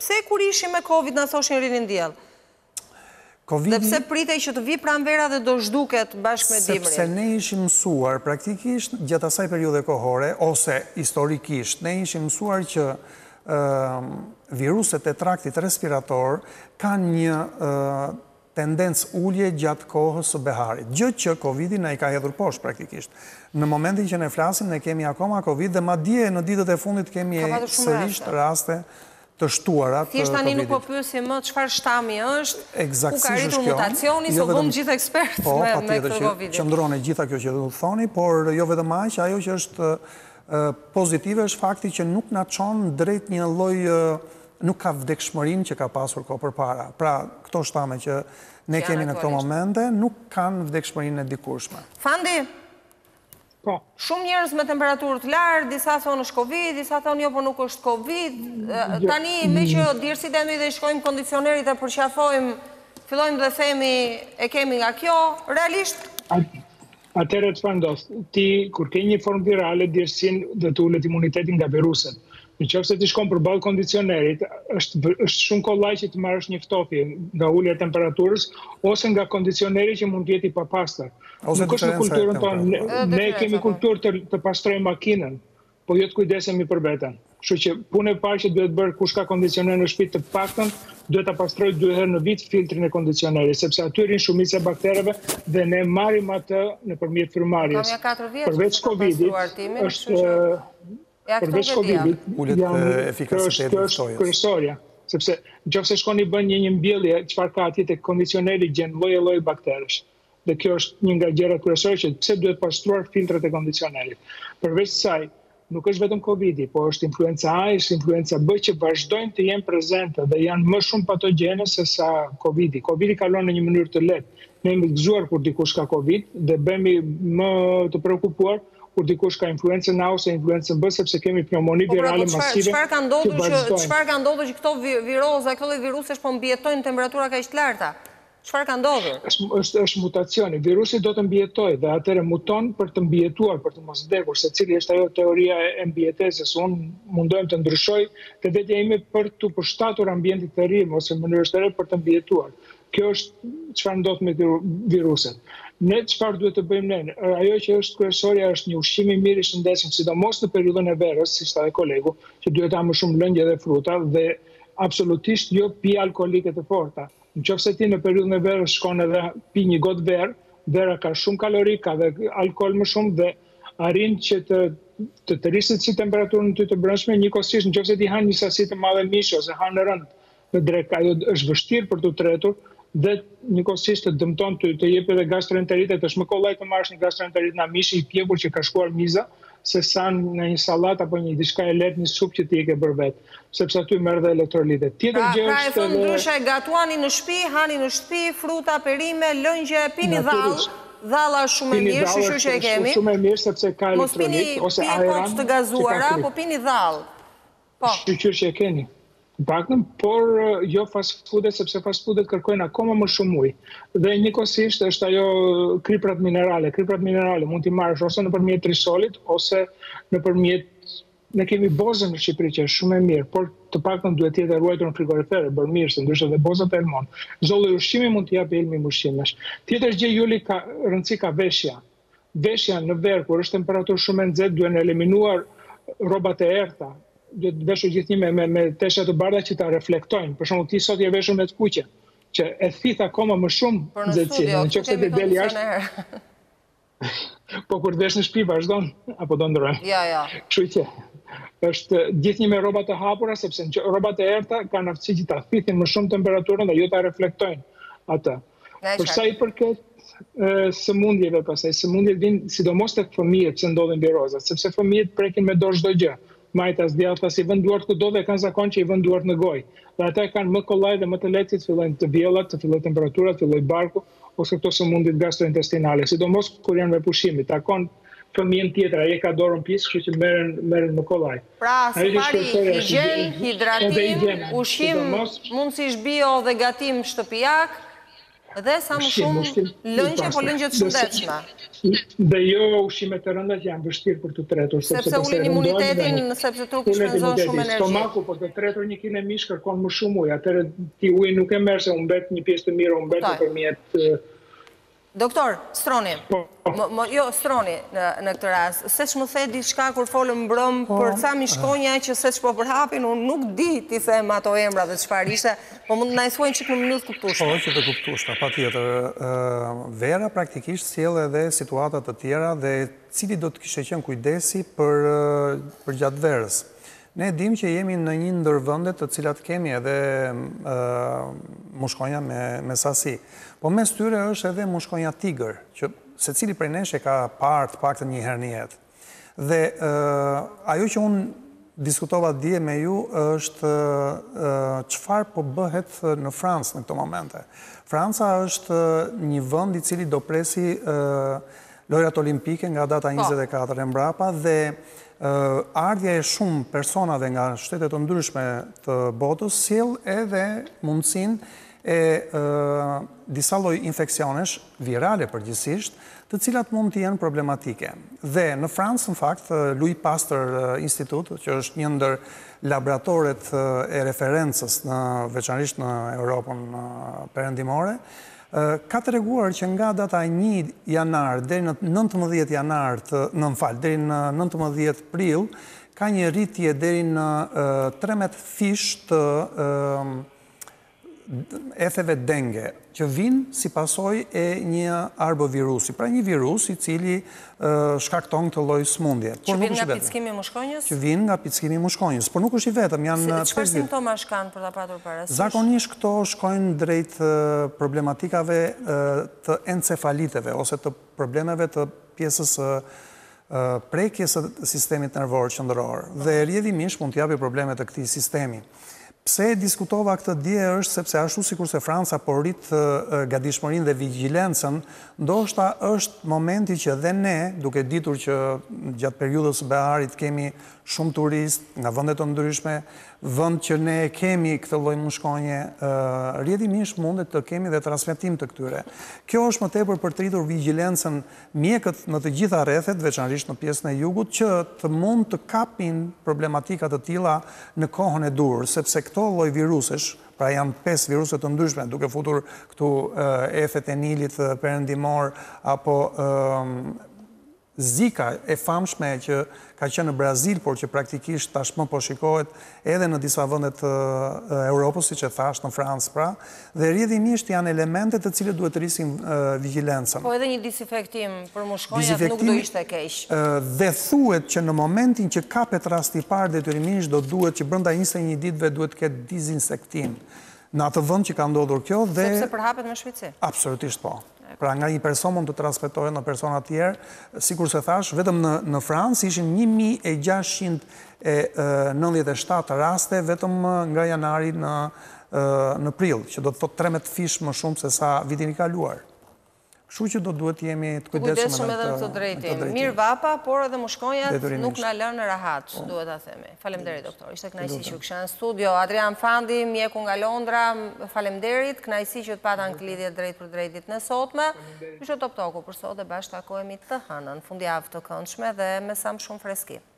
Pse kur ishim me Covid në thoshin rinin djellë? Dhe pse pritej që të vi pranvera dhe do zhduket bashkë me dimrin? Sepse ne ishim mësuar praktikisht gjatë asaj periudhe kohore, ose historikisht, ne ishim mësuar që viruset e traktit respirator kanë një tendencë ullje gjatë kohës së beharit. Gjë që Covidi na i ka hedhur poshtë praktikisht. Në momentin që ne flasim, ne kemi akoma Covid dhe madje në ditët e fundit kemi sërish raste të shtuara të Covidit. Thjesht tani nuk po pyesim më çfarë shtami është, ku ka arritur mutacioni, so vëmë gjithë ekspert me këtë Covidin. Qëndron e gjitha kjo që do të thoni, por jo vetëm aq, ajo që është pozitive është fakti që nuk na çon drejt një lloj, nuk ka vdekshmërinë që ka pasur kohë përpara. Pra, këto shtame që ne kemi në këto momente nuk kanë vdekshmërinë e dikurshme. Fandi, shumë njerëz me temperaturë të lartë, disa thonë është Covid, disa thonë jo, po nuk është Covid. Tani, me që dirësitemi dhe i shkojmë kondicionerit e përqafojmë, fillojmë dhe themi e kemi nga kjo, realisht? Atëherë çfarë ndodh? Ti, kur ke një formë virale, dirësin dhe të ullet imunitetin nga viruset. Në qoftë se ti shkon përballë kondicionerit, është shumë kollaj që të marrësh një ftofje nga ulja e temperaturës ose nga kondicioneri që mund të jetë i papastër. Nuk është në kulturën tonë, ne kemi kulturë të pastrojmë makinën, po jo të kujdesemi për veten. Kështu që punë e parë që duhet bërë kush ka kondicioner në shtëpi të paktën, duhet ta pastrojë 2 herë në vit filtrin e kondicionerit, sepse aty rrin shumica e baktereve dhe ne marrim atë nëpërmjet frymëmarrjes. Përveç Covidit, përveç Covidit, është kryesorja. Sepse nëse shkoni bën një mbjellje, çfarë ka atje te kondicioneri gjen lloj bakteresh. Dhe kjo është një nga gjërat kryesore që pse duhet pastruar filtrat e kondicionerit. Përveç kësaj, nuk është vetëm Covidi, po është influenca A, është influenca B që vazhdojnë të jenë prezente dhe janë më shumë patogjene se sa Covidi. Covidi kalon në një mënyrë të lehtë. Ne jemi gëzuar kur dikush ka Covid dhe bëhemi më të preokupuar kur dikush ka influencën A ose influencën B, sepse kemi pneumoni virale masive. Çfarë ka ndodhur që këto viroza, këto virusesh po mbijetojnë temperatura kaq të larta? Çfarë ka ndodhur? Është mutacioni. Virusi do të mbijetojë dhe atëherë muton për të mbijetuar, për të mos vdekur, secili është ajo teoria e mbijetesës. Unë mundohem të ndryshoj të vetja ime për të përshtatur ambientit të ri ose mënyrës të re për të mbijetuar. Kjo është çfarë ndodh me viruset. Ne çfarë duhet të bëjmë ne? Ajo që është kryesorja është një ushqim i mirë i shëndetshëm, sidomos në periudhën e verës, siç tha kolegu, që duhet ta më shumë lëngje dhe fruta dhe absolutisht jo pije alkoolike të forta. Nëse ti në periudhën e verës shkon edhe pi një gotë verë, vera ka shumë kalori, ka dhe alkool më shumë dhe arrin që të rrisit si temperaturën ty të brendshme, njëkohësisht nëse ti han një sasi të madhe mishi ose han rënd në drek, ajo është vështirë për të tretur dhe njëkohësisht të dëmton të jep edhe gastroenteritet, është më kollaj të marrësh një gastroenterit nga mishi i pjekur që ka shkuar miza, se sa në një sallat apo një diçka e lehtë, një supë që ti e ke bërë vetë, sepse aty merr dhe elektrolitet. Tjetër gjë është e thënë ndryshe, gatuani në shtëpi, hani në shtëpi, fruta, perime, lëngje, pini dhall. Dhalla shumë e mirë, kështu që e kemi. Shumë e mirë sepse ka elektrolit ose ajran. Mos pini të gazuara, po pini dhall. Po. Shqyr që e keni. Paktën, por jo fast foodet, sepse fast foodet kërkojnë akoma më shumë ujë. Dhe njëkohësisht është ajo kriprat minerale. Kriprat minerale mund t'i marrësh ose nëpërmjet trisolit ose nëpërmjet. Ne kemi bozën në Shqipëri që është shumë e mirë, por të paktën duhet të jetë ruajtur në frigorifer, bërë mirë, se ndryshe dhe bozat e elmon. Çdo lloj ushqimi mund t'i japë elmi ushqimesh. Tjetër gjë Juli ka rëndësi ka veshja. Veshja në verë kur është temperaturë shumë e nxehtë duhen eliminuar rrobat e errta. Duhet veshur gjithnjë me tesha të bardha që ta reflektojnë. Për shembull, ti sot je veshur me të kuqe, që e thith akoma më shumë nxehtësinë. Nëse ti del jashtë. Po kur vesh në shtëpi vazhdon apo do ndrojmë? Ja. Kështu që është gjithnjë me rroba të hapura, sepse rrobat e errta kanë aftësi që ta thithin më shumë temperaturën dhe jo ta reflektojnë atë. Për sa i përket sëmundjeve pastaj, sëmundjet vijnë sidomos tek fëmijët që ndodhin virozat, sepse fëmijët prekin me dorë çdo gjë. Majtas, djathtas, i vën duart kudo dhe kanë zakon që i vën duart në gojë. Dhe ata kanë më kollaj dhe më të lehtë të fillojnë të vjellat, të fillojnë temperaturat, të fillojnë barku ose këto sëmundje gastrointestinale, sidomos kur janë me pushimi. Takon fëmijën tjetër, ai ka dorën pjesë, kështu që merren më kollaj. Pra, sipari higjinë, hidratim, ushqim mundësisht bio dhe gatim shtëpiak, Dhe sa më shumë lëngje, po lëngje të shëndetshme. Dhe jo ushqime të rënda që janë vështirë për të tretur. Sepse ulin imunitetin, sepse trupi shpenzon shumë energji. Stomaku, për të tretur 1 kg mish kërkon më shumë ujë. Atëherë ti uji nuk e merr se humbet një pjesë të mirë, humbet përmjet. Doktor, Stroni, jo Stroni në këtë rast, se që më the diçka kur folëm mbrëm për ca mishkonja që se që po përhapin, unë nuk di ti them ato emra dhe çfarë ishte, po mund të na thuajnë që në minutë kuptueshme. Po, që të kuptueshme, patjetër. Vera praktikisht sjell edhe situata të tjera dhe cili do të kishte qenë kujdesi për gjatë verës. Ne dim që jemi në një ndër vendet të cilat kemi edhe mushkonja me sasi. Po mes tyre është edhe mushkonja tigër, që secili prej nesh e ka parë të paktën një herë në jetë. Dhe ajo që unë diskutova dje me ju është çfarë po bëhet në Francë në këto momente. Franca është një vend i cili do presi lojrat olimpike nga data 24 e mbrapa dhe ardhja e shumë personave nga shtetet të ndryshme të botës sjell edhe mundësinë e disa lloj infeksionesh virale përgjithsisht, të cilat mund të jenë problematike. Dhe në Francë, në fakt, Louis Pasteur Institute, që është një ndër laboratoret e referencës veçanërisht në Europën perëndimore, ka treguar që nga data 1 janar deri në 19 janar, deri në 19 prill, ka një rritje deri në 13 fish të efeve denge, që vinë si pasojë e një arbovirusi, pra një virus i cili shkakton këtë lloj smundje. Që vinë nga pickimi i mushkonjës? Që vinë nga pickimi i mushkonjës, por nuk është i vetëm, janë çfarë simptomash kanë për ta patur parasysh? Zakonisht këto shkojnë drejt problematikave të encefaliteve ose të problemeve të pjesës prekjes së sistemit nervor qendror dhe rrjedhimisht mund të japi probleme të këtij sistemi. Pse diskutova këtë dje është sepse ashtu sikur se Franca po rrit gatishmërinë dhe vigjilencën, ndoshta është momenti që dhe ne, duke ditur që gjatë periudhës së beharit kemi shumë turistë nga vende të ndryshme, vend që ne kemi këtë lloj mushkonje, rrjedhimisht mundet të kemi dhe transmetim të këtyre. Kjo është më tepër për të rritur vigjilencën mjekët në të gjitha rrethet, veçanërisht në pjesën e jugut, që të mund të kapin problematika të tilla në kohën e dur, sepse këto lloj virusesh, pra janë 5 viruse të ndryshme, duke futur këtu efet e Nilit perëndimor apo Zika e famshme që ka qenë në Brazil, por që praktikisht tashmë po shikohet edhe në disa vende të Europës, siç e thash, në Francë pra, dhe rrjedhimisht janë elemente të cilët duhet të rrisin vigjilencën. Po edhe një disinfektim për mushkonjat nuk do ishte keq. Dhe thuhet që në momentin që kapet rasti i parë detyrimisht do duhet që brenda 21 ditëve duhet të ketë dizinsektim. Në atë vend që ka ndodhur kjo dhe sepse përhapet me shpejtësi. Absolutisht po. Pra nga një person mund të transmetohet në persona tjerë, sikur se thash, vetëm në Francë ishin 1697 raste vetëm nga janari në prill, që do të thotë 13 fish më shumë se sa vitin i kaluar. Kështu që do duhet jemi të kujdesshëm edhe në këtë drejtim. Mirë vapa, por edhe mushkonjat nuk na lënë rahat, duhet ta themi. Faleminderit doktor. Ishte kënaqësi që kisha në studio. Adrian Fandi, mjeku nga Londra, faleminderit. Kënaqësi që të pata në këtë lidhje drejt për drejt ditën e sotme. Ishte Top Talku për sot dhe bashkë takohemi të hënën, fundjavë të këndshme dhe me sa më shumë freski.